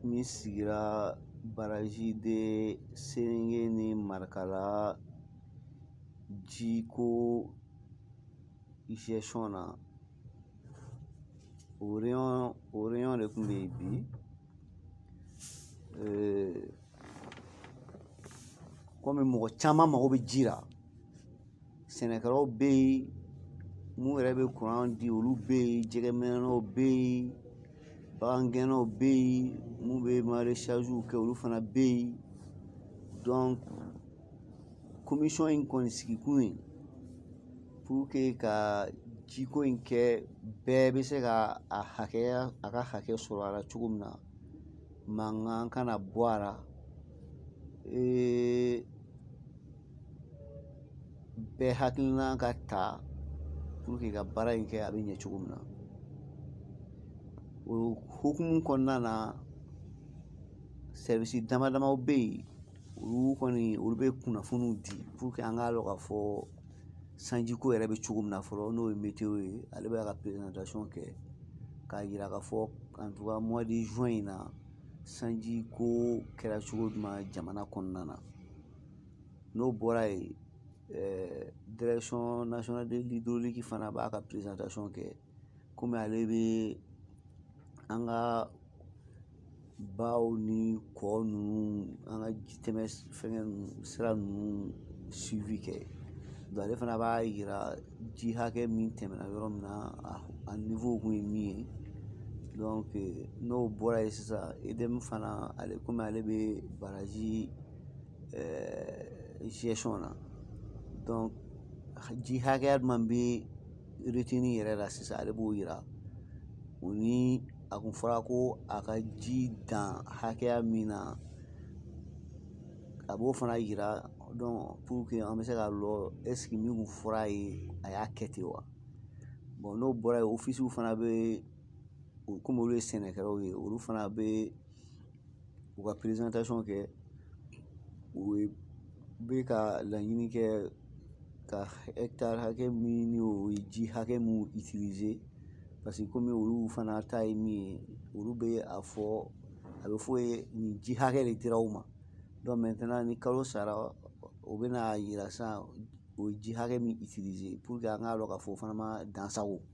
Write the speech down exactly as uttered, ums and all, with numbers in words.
min sigira baraji de Serenge ni Marikala jiko gestion na o rayon o rayon de tun bɛ yen bi komi mɔgɔ caman mago bɛ ji la sɛnɛkɛlaw bɛ yen mun yɛrɛ bɛ kuran di olu bɛ yen jɛgɛminɛnaw bɛ yen bagangɛnnaw bɛ yen mun bɛ maraîchage kɛ olu fana bɛ yen donc commission in kɔni sigikun ye pour que ka jiko in kɛ bɛɛ bɛ se ka a hakɛya a ka hakɛ sɔrɔ a la cogo min na mankan kana bɔ a la bɛɛ hakilina ka ta pour que ka baara in kɛ a bɛ ɲɛ cogo min na o hukumu kɔnɔna na service dama damaw bɛ yen olu kɔni olu bɛ kunnafoniw di pour que an k'a dɔn k'a fɔ sanjiko yɛrɛ bɛ cogo min na fɔlɔ n'o ye météo ye ale bɛ ka présentation kɛ k'a jira k'a fɔ en tout cas mois de juin in na sanjiko kɛra cogo jumɛn jamana kɔnɔna na n'o bɔra yen direction nationale de l'hydraulique fana b'a ka présentation kɛ komi ale bɛ an ka baw ni kɔ ninnu an ka jitɛmɛ fɛngɛ ninnu sira ninnu suivi kɛ donc ale fana b'a yira ji hakɛ min tɛmɛna yɔrɔ min na a niveau kun ye min ye donc n'o bɔra yen sisan E D M fana ale komi ale bɛ baraji gestion na donc ji hakɛya jumɛn bɛ retenue yɛrɛ la sisan ale b'o yira o ni a kun fɔra ko a ka ji dan hakɛya min na a b'o fana yira donc pour que an bɛ se k'a lɔ est ce que min kun fɔra a ye a y'a kɛ ten wa bon n'o bɔra yen officiw fana bɛ komi olu ye sɛnɛkɛlaw ye olu fana bɛ u ka présentation kɛ u bɛ ka laɲini kɛ ka hectare hakɛ min ni o ye ji hakɛ min utiliser parce que komi olu fana ta ye min ye olu bɛ a fɔ a bɛ fɔ ye nin ji hakɛ de dira aw ma donc maintenant ni kalo sara o bɛna yira sisan o ye ji hakɛ min utiliser pour que an k'a dɔn k'a fɔ o fana ma dan sago